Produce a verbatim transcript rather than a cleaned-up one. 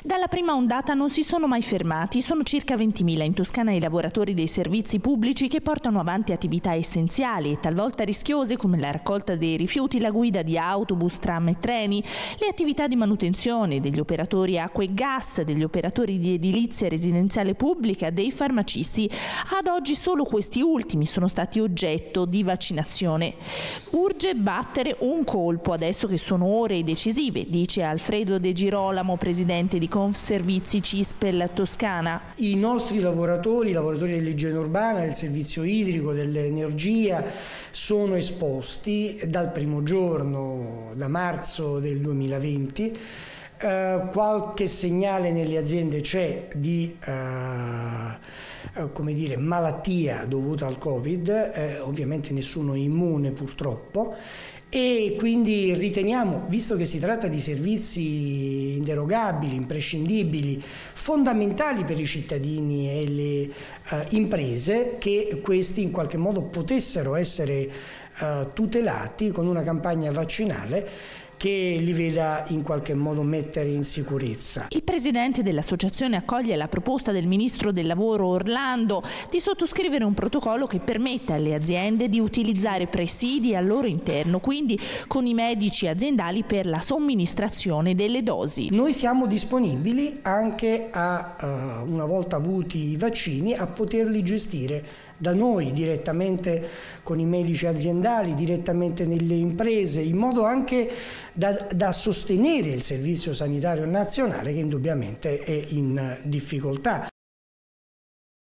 Dalla prima ondata non si sono mai fermati, sono circa ventimila in Toscana i lavoratori dei servizi pubblici che portano avanti attività essenziali e talvolta rischiose come la raccolta dei rifiuti, la guida di autobus, tram e treni, le attività di manutenzione degli operatori acqua e gas, degli operatori di edilizia residenziale pubblica, dei farmacisti. Ad oggi solo questi ultimi sono stati oggetto di vaccinazione. Urge battere un colpo adesso che sono ore decisive, dice Alfredo De Girolamo, presidente di Confservizi Cispel Toscana. I nostri lavoratori, i lavoratori dell'igiene urbana, del servizio idrico, dell'energia, sono esposti dal primo giorno, da marzo del duemilaventi. Uh, qualche segnale nelle aziende c'è di uh, uh, come dire, malattia dovuta al Covid, uh, ovviamente nessuno è immune purtroppo, e quindi riteniamo, visto che si tratta di servizi inderogabili, imprescindibili, fondamentali per i cittadini e le uh, imprese, che questi in qualche modo potessero essere uh, tutelati con una campagna vaccinale che li veda in qualche modo mettere in sicurezza. Il presidente dell'associazione accoglie la proposta del ministro del lavoro Orlando di sottoscrivere un protocollo che permetta alle aziende di utilizzare presidi al loro interno, quindi con i medici aziendali per la somministrazione delle dosi. Noi siamo disponibili anche a, uh, una volta avuti i vaccini, a poterli gestire da noi direttamente con i medici aziendali, direttamente nelle imprese, in modo anche da, da sostenere il servizio sanitario nazionale che indubbiamente è in difficoltà.